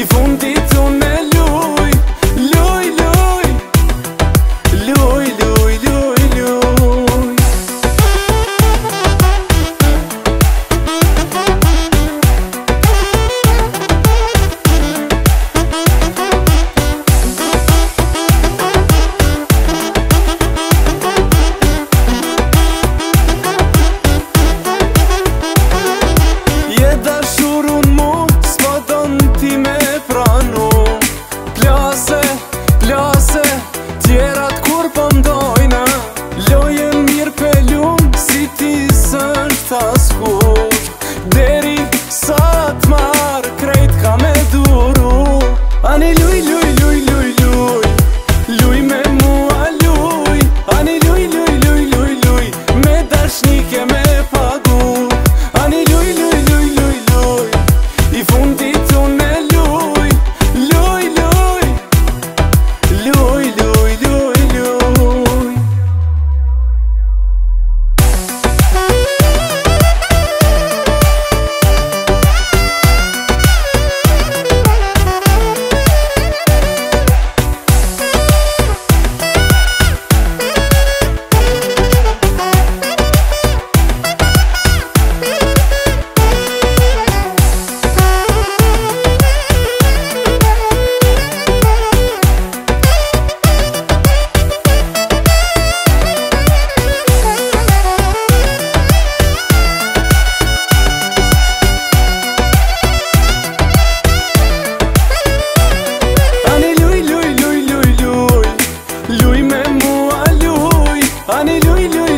fundit unë e luj, luj, luj, luj, luj, luj, luj. Je dashur unë mu, s'po don ti me pranu. Plase, plase, tjerat kur po mdojna. Loje mirë pelun, si ti s'është askur. Deri sa t'marr, krejt ka me duru. Ani luj, luj, luj, luj, luj, luj me mua luj. Ani luj, luj, luj, luj, luj, me dashnike me pagu. Ani luj, luj, luj, luj, luj, i fundit unë e luj, luj, luj, luj, luj, luj, luj. Luj me mua luj, ani luj, luj,